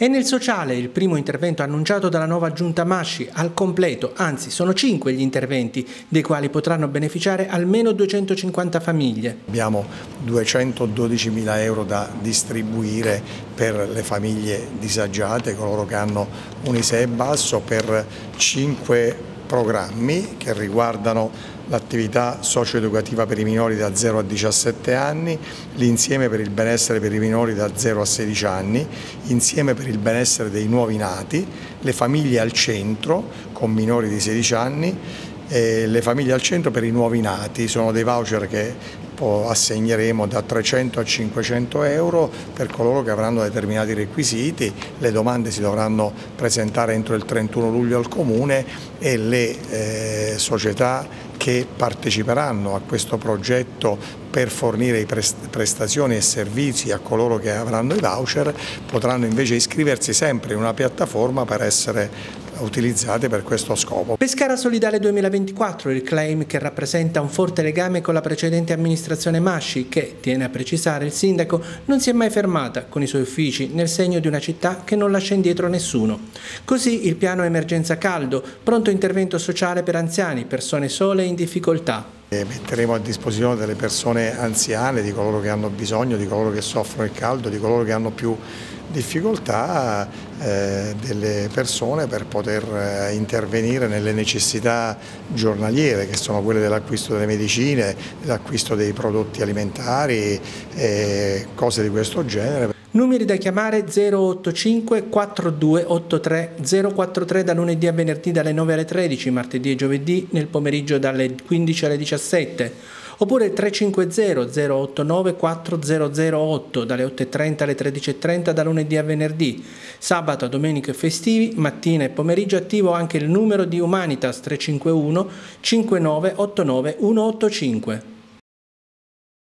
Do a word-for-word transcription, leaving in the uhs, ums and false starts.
E nel sociale il primo intervento annunciato dalla nuova giunta Masci al completo, anzi sono cinque gli interventi, dei quali potranno beneficiare almeno duecentocinquanta famiglie. Abbiamo duecentododicimila euro da distribuire per le famiglie disagiate, coloro che hanno un I S E E basso, per cinque programmi che riguardano l'attività socio-educativa per i minori da zero a diciassette anni, l'insieme per il benessere per i minori da zero a sedici anni, insieme per il benessere dei nuovi nati, le famiglie al centro con minori di sedici anni, e le famiglie al centro per i nuovi nati. Sono dei voucher che assegneremo da trecento a cinquecento euro per coloro che avranno determinati requisiti. Le domande si dovranno presentare entro il trentuno luglio al Comune e le eh, società che parteciperanno a questo progetto per fornire i prestazioni e servizi a coloro che avranno i voucher potranno invece iscriversi sempre in una piattaforma per essere utilizzate per questo scopo. Pescara Solidale duemilaventiquattro, il claim che rappresenta un forte legame con la precedente amministrazione Masci che, tiene a precisare il sindaco, non si è mai fermata con i suoi uffici nel segno di una città che non lascia indietro nessuno. Così il piano emergenza caldo, pronto intervento sociale per anziani, persone sole e in difficoltà. E metteremo a disposizione delle persone anziane, di coloro che hanno bisogno, di coloro che soffrono il caldo, di coloro che hanno più difficoltà, eh, delle persone per poter eh, intervenire nelle necessità giornaliere, che sono quelle dell'acquisto delle medicine, dell'acquisto dei prodotti alimentari e cose di questo genere. Numeri da chiamare zero otto cinque quattro due otto tre zero quattro tre da lunedì a venerdì dalle nove alle tredici, martedì e giovedì nel pomeriggio dalle quindici alle diciassette, oppure tre cinque zero zero otto nove quattro zero zero otto dalle otto e trenta alle tredici e trenta da lunedì a venerdì. Sabato, domenica e festivi, mattina e pomeriggio attivo anche il numero di Humanitas tre cinque uno cinque nove otto nove uno otto cinque.